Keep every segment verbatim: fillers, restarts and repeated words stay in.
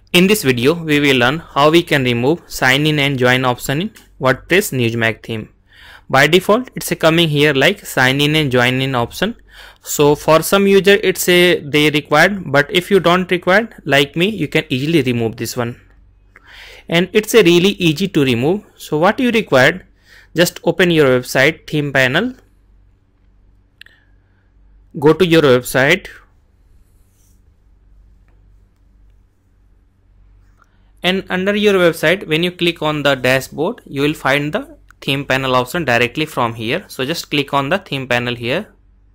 In this video, we will learn how we can remove sign in and join option in WordPress Newsmag theme. By default, it's a coming here like sign in and join in option. So for some user, it's a they required, but if you don't require like me, you can easily remove this one. And it's a really easy to remove. So what you required, just open your website theme panel, go to your website, and under your website, when you click on the dashboard, you will find the theme panel option directly from here. So just click on the theme panel here,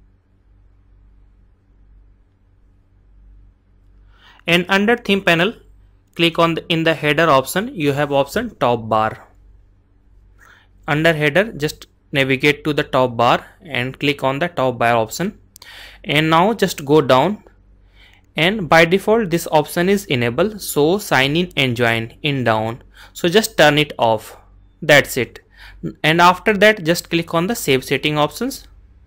and under theme panel, click on the, in the header option, you have option top bar. Under header, just navigate to the top bar and click on the top bar option, and now just go down. And by default this option is enabled, so sign in and join in down, so just turn it off. That's it. And after that, just click on the save setting options.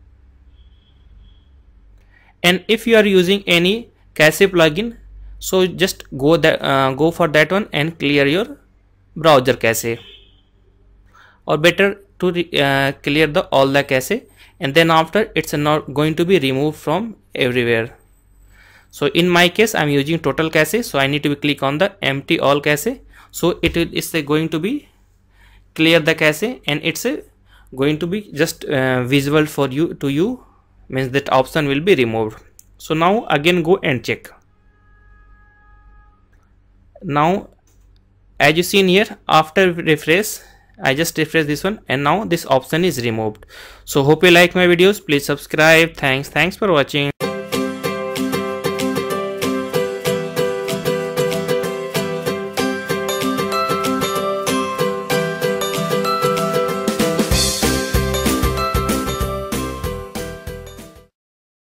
And if you are using any cache plugin, so just go that uh, go for that one and clear your browser cache, or better to uh, clear the all the cache, and then after it's not going to be removed from everywhere. So in my case, I'm using total cache, so I need to click on the empty all cache. So it is going to be clear the cache, and it's a going to be just uh, visible for you to you, means that option will be removed. So now again go and check. Now as you seen here, after refresh, I just refresh this one, and now this option is removed. So hope you like my videos. Please subscribe. Thanks. Thanks for watching.